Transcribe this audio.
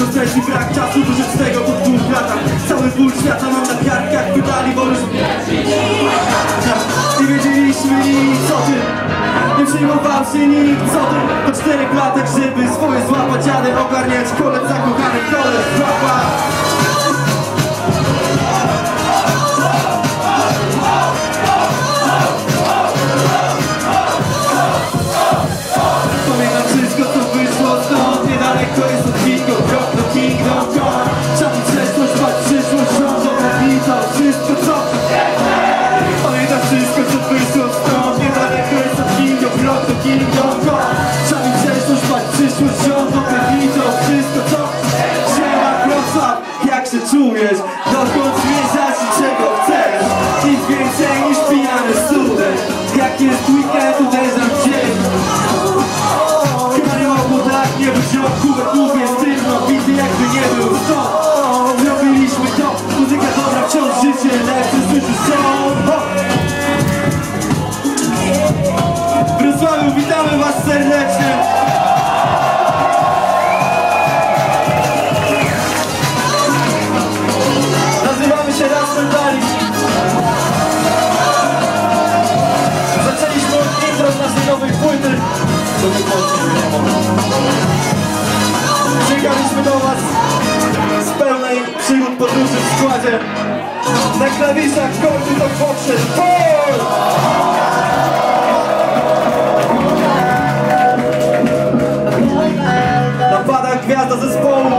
procesie, brak czasu, dożyć tego po 2 latach. Cały ból świata mam na kartkach, pytali, bo już nie wiedzieliśmy nic o tym. Nie przejmował się nikt, co ty? Po 4 latach, żeby swoje złapać, jadę ogarniać kolec zakochany, kolec łapa. Pamiętam wszystko, co wyszło stąd, niedaleko jest od Kingdom, krok do Kingdom Come. Czasem przeszłość, patrz przyszłość, rządzą to wszystko, co pamiętam wszystko, co wyszło stąd, niedaleko jest od Kingdom, krok do Kingdom Come. Czasem przeszłość, patrz przyszłość, rządzą to wszystko, co siema Wrocław, jak się czujesz? Dokąd zmierzasz i czego chcesz? Nic więcej niż pijany student. Jak jest weekend, uderzam w dzień. Bo tak nie wziął kubek, mówię sztywno, bity jakby nie był stąd. Zrobiliśmy to, muzyka dobra, wciąż życie lepsze, słyszysz co? W Wrocławiu witamy was serdecznie. Nazywamy się Rasmentali. Zaczęliśmy od intro z naszej nowej płyty. Przyjechaliśmy do was z pełnej przygód podróży w składzie. Na klawiszach kordy to poprzez Pol! Napada gwiazda zespołu